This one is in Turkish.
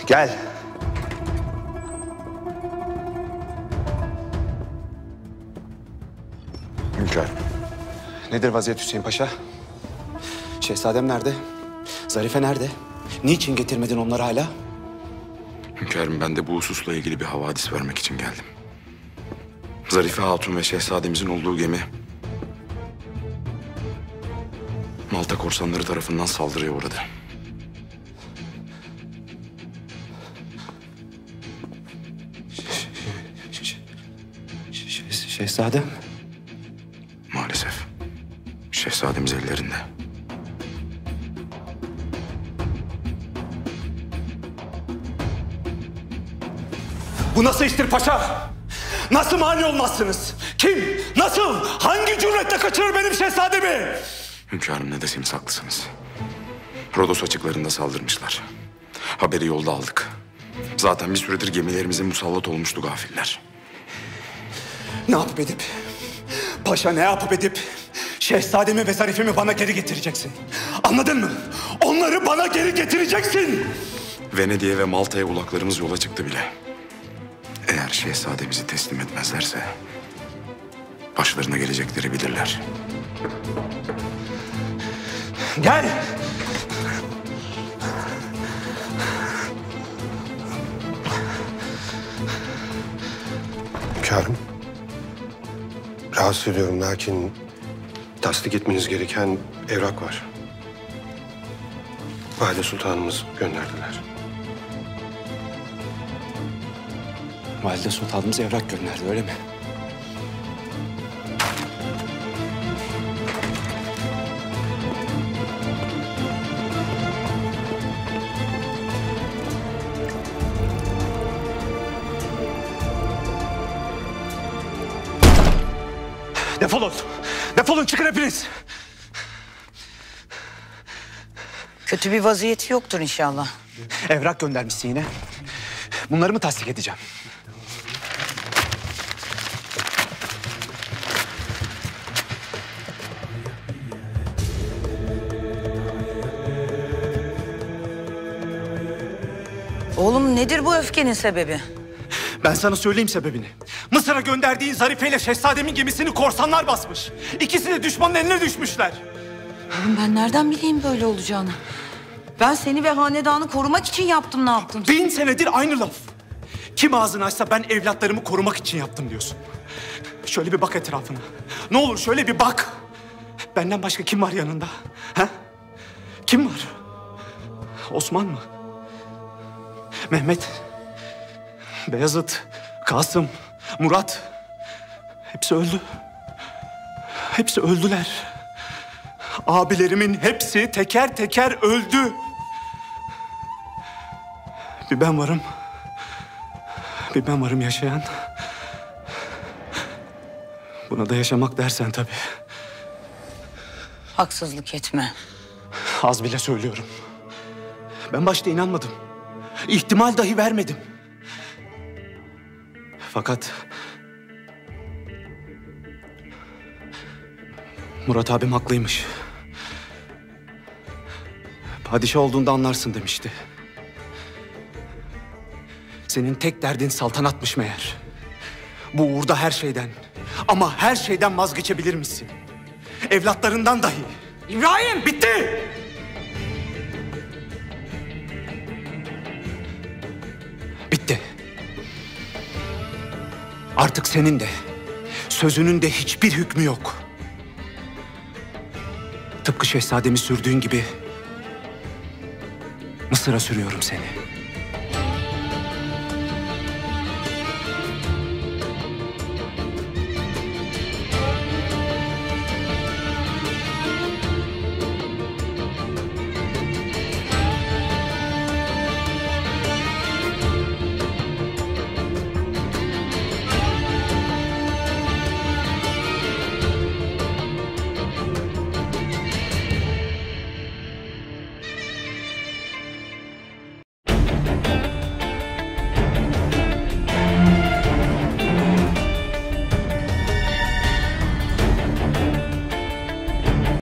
Gel. Hünkârım. Nedir vaziyet Hüseyin Paşa? Şehzadem nerede? Zarife nerede? Niçin getirmedin onları hala? Hünkârım, ben de bu hususla ilgili bir havadis vermek için geldim. Zarife Hatun ve şehzademizin olduğu gemi Malta korsanları tarafından saldırıya uğradı. Şehzadem? Maalesef. Şehzademiz ellerinde. Bu nasıl iştir paşa? Nasıl mani olmazsınız? Kim? Nasıl? Hangi cüretle kaçırır benim şehzademi? Hünkârım, ne deseniz haklısınız. Rodos açıklarında saldırmışlar. Haberi yolda aldık. Zaten bir süredir gemilerimize musallat olmuştu gafiller. Ne yapıp edip? Paşa ne yapıp edip? Şehzademi ve Zarife'mi bana geri getireceksin. Anladın mı? Onları bana geri getireceksin. Venedik'e ve Malta'ya ulaklarımız yola çıktı bile. Eğer şehzademizi teslim etmezlerse başlarına gelecekleri bilirler. Gel. Hünkârım, rahatsız ediyorum lakin tasdik etmeniz gereken evrak var. Valide Sultanımız gönderdiler. Valide Sultanımız evrak gönderdi, öyle mi? Defolun! Defolun, çıkın hepiniz! Kötü bir vaziyeti yoktur inşallah. Evrak göndermişsin yine. Bunları mı tasdik edeceğim? Oğlum nedir bu öfkenin sebebi? Ben sana söyleyeyim sebebini. Mısır'a gönderdiğin Zarife ile Şehzademin gemisini korsanlar basmış. İkisi de düşmanın eline düşmüşler. Oğlum ben nereden bileyim böyle olacağını? Ben seni ve hanedanı korumak için yaptım, ne yaptım? 1000 senedir aynı laf. Kim ağzını açsa ben evlatlarımı korumak için yaptım diyorsun. Şöyle bir bak etrafına. Ne olur şöyle bir bak. Benden başka kim var yanında? He? Kim var? Osman mı? Mehmet? Beyazıt? Kasım? Murat? Hepsi öldü. Hepsi öldüler. Abilerimin hepsi teker teker öldü. Bir ben varım. Bir ben varım yaşayan. Buna da yaşamak dersen tabii. Haksızlık etme. Az bile söylüyorum. Ben başta inanmadım. İhtimal dahi vermedim. Fakat Murat abim haklıymış. Padişah olduğunda anlarsın demişti. Senin tek derdin saltanatmış meğer. Bu uğurda her şeyden, ama her şeyden vazgeçebilir misin? Evlatlarından dahi. İbrahim! Bitti! Bitti. Artık senin de, sözünün de hiçbir hükmü yok. Tıpkı şehzademi sürdüğün gibi Mısır'a sürüyorum seni.